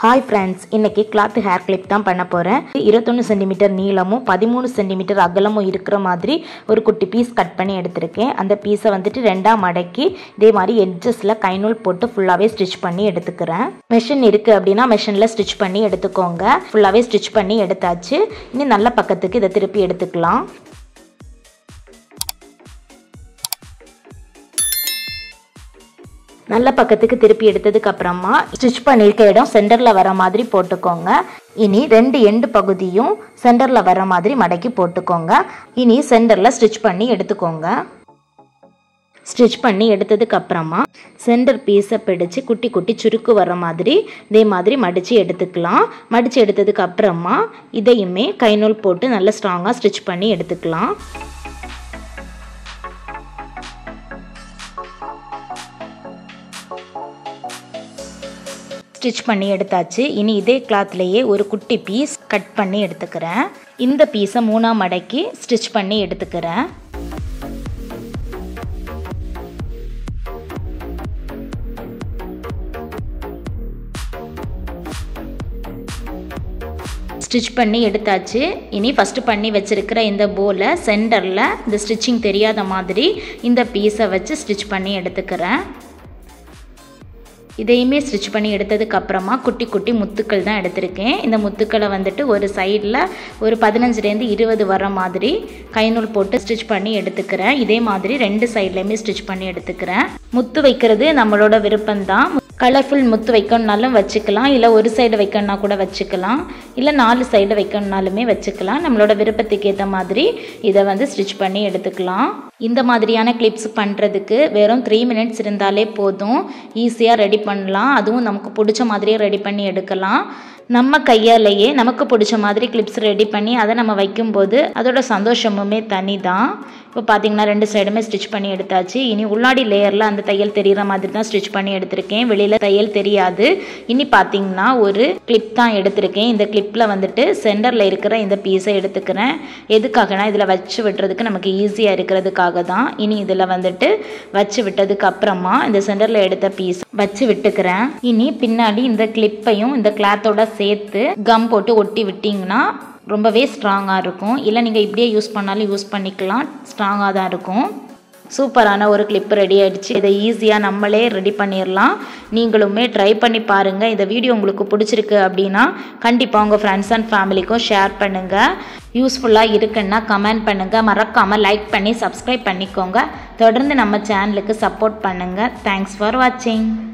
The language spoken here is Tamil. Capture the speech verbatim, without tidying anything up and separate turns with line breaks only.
Hi friends, இன்னைக்கு cloth hair clip தான் பண்ண போறேன். இருபத்தொன்று சென்டிமீட்டர் நீளமும் பதிமூன்று சென்டிமீட்டர் அகலமும் இருக்கிற மாதிரி ஒரு குட்டி பீஸ் கட் பண்ணி எடுத்துர்க்கேன். அந்த பீஸை வந்துட்டு ரெண்டா மடக்கி இதே மாதிரி எட்ஜஸ்ல கைநூல் போட்டு ஃபுல்லாவே ஸ்டிட்ச் பண்ணி எடுத்துக்கிறேன். மெஷின் இருக்கு அப்படினா மெஷின்ல ஸ்டிட்ச் பண்ணி எடுத்துக்கோங்க. ஃபுல்லாவே ஸ்டிட்ச் பண்ணி எடுத்தாச்சு. இனி நல்ல பக்கத்துக்கு இத திருப்பி எடுத்துக்கலாம். நல்ல பக்கத்துக்கு திருப்பி எடுத்ததுக்கு அப்புறமா ஸ்டிட்ச் பண்ணிருக்க இடம் சென்டர்ல வர மாதிரி போட்டுக்கோங்க. இனி ரெண்டு எண்ட் பகுதியும் சென்டர்ல வர மாதிரி மடக்கி போட்டுக்கோங்க. இனி சென்டர்ல ஸ்டிட்ச் பண்ணி எடுத்துக்கோங்க. ஸ்டிட்ச் பண்ணி எடுத்ததுக்கு அப்புறமா சென்டர் பீஸை பிடிச்சு குட்டி குட்டி சுருக்கு வர மாதிரி இதே மாதிரி மடிச்சு எடுத்துக்கலாம். மடிச்சு எடுத்ததுக்கு அப்புறமா இதையுமே கைநூல் போட்டு நல்ல ஸ்ட்ராங்கா ஸ்டிட்ச் பண்ணி எடுத்துக்கலாம். ஸ்டிட்ச் பண்ணி எடுத்தாச்சு. இனி இதே கிளாத்லயே ஒரு குட்டி பீஸ் கட் பண்ணி எடுத்துக்கிறேன். இந்த பீஸை மூணா மடக்கி ஸ்டிட்ச் பண்ணி எடுத்துக்கிறேன். ஸ்டிட்ச் பண்ணி எடுத்தாச்சு. இனி ஃபர்ஸ்ட் பண்ணி வச்சிருக்கிற இந்த போல சென்டர்ல இந்த ஸ்டிச்சிங் தெரியாத மாதிரி இந்த பீஸை வச்சு ஸ்டிட்ச் பண்ணி எடுத்துக்கிறேன். இதையுமே ஸ்டிட்ச் பண்ணி எடுத்ததுக்கு அப்புறமா குட்டி குட்டி முத்துக்கள் தான் எடுத்திருக்கேன். இந்த முத்துக்களை வந்துட்டு ஒரு சைடில் ஒரு பதினஞ்சுலேருந்து இருபது வர மாதிரி கைநூல் போட்டு ஸ்டிட்ச் பண்ணி எடுத்துக்கிறேன். இதே மாதிரி ரெண்டு சைட்லையுமே ஸ்டிட்ச் பண்ணி எடுத்துக்கிறேன். முத்து வைக்கிறது நம்மளோட விருப்பம்தான். கலர்ஃபுல் முத்து வைக்கணுன்னாலும் வச்சுக்கலாம், இல்லை ஒரு சைடு வைக்கணுன்னா கூட வச்சுக்கலாம், இல்லை நாலு சைடு வைக்கணுன்னாலுமே வச்சுக்கலாம். நம்மளோட விருப்பத்துக்கு ஏற்ற மாதிரி இதை வந்து ஸ்டிட்ச் பண்ணி எடுத்துக்கலாம். இந்த மாதிரியான கிளிப்ஸ் பண்ணுறதுக்கு வெறும் த்ரீ மினிட்ஸ் இருந்தாலே போதும். ஈஸியாக ரெடி பண்ணலாம். அதுவும் நமக்கு பிடிச்ச மாதிரியே ரெடி பண்ணி எடுக்கலாம். நம்ம கையாலேயே நமக்கு பிடிச்ச மாதிரி கிளிப்ஸ் ரெடி பண்ணி அதை நம்ம வைக்கும்போது அதோட சந்தோஷமுமே தனி தான். இப்போ பார்த்தீங்கன்னா ரெண்டு சைடுமே ஸ்டிச் பண்ணி எடுத்தாச்சு. இனி உள்ளாடி லேயரில் அந்த தையல் தெரிகிற மாதிரி தான் ஸ்டிச் பண்ணி எடுத்திருக்கேன். வெளியில் தையல் தெரியாது. இனி பார்த்தீங்கன்னா ஒரு கிளிப் தான் எடுத்திருக்கேன். இந்த கிளிப்பில் வந்துட்டு சென்டரில் இருக்கிற இந்த பீஸை எடுத்துக்கிறேன். எதுக்காகனா இதில் வச்சு விட்டுறதுக்கு நமக்கு ஈஸியாக இருக்கிறதுக்காக தான். இனி இதில் வந்துட்டு வச்சு விட்டதுக்கு அப்புறமா இந்த சென்டரில் எடுத்த பீஸ் வச்சு விட்டுக்கிறேன். இனி பின்னாடி இந்த கிளிப்பையும் இந்த கிளாத்தோட சேர்த்து கம் போட்டு ஒட்டி விட்டிங்கன்னா ரொம்பவே ஸ்ட்ராங்காக இருக்கும். இல்லை நீங்கள் இப்படியே யூஸ் பண்ணாலும் யூஸ் பண்ணிக்கலாம், ஸ்ட்ராங்காக தான் இருக்கும். சூப்பரான ஒரு கிளிப் ரெடி ஆகிடுச்சு. இதை ஈஸியாக நம்மளே ரெடி பண்ணிடலாம். நீங்களுமே ட்ரை பண்ணி பாருங்கள். இந்த வீடியோ உங்களுக்கு பிடிச்சிருக்கு அப்படின்னா கண்டிப்பாக உங்கள் ஃப்ரெண்ட்ஸ் அண்ட் ஃபேமிலிக்கும் ஷேர் பண்ணுங்கள். யூஸ்ஃபுல்லாக இருக்குன்னா கமெண்ட் பண்ணுங்கள். மறக்காமல் லைக் பண்ணி சப்ஸ்கிரைப் பண்ணிக்கோங்க. தொடர்ந்து நம்ம சேனலுக்கு சப்போர்ட் பண்ணுங்கள். தேங்க்ஸ் ஃபார் வாட்சிங்.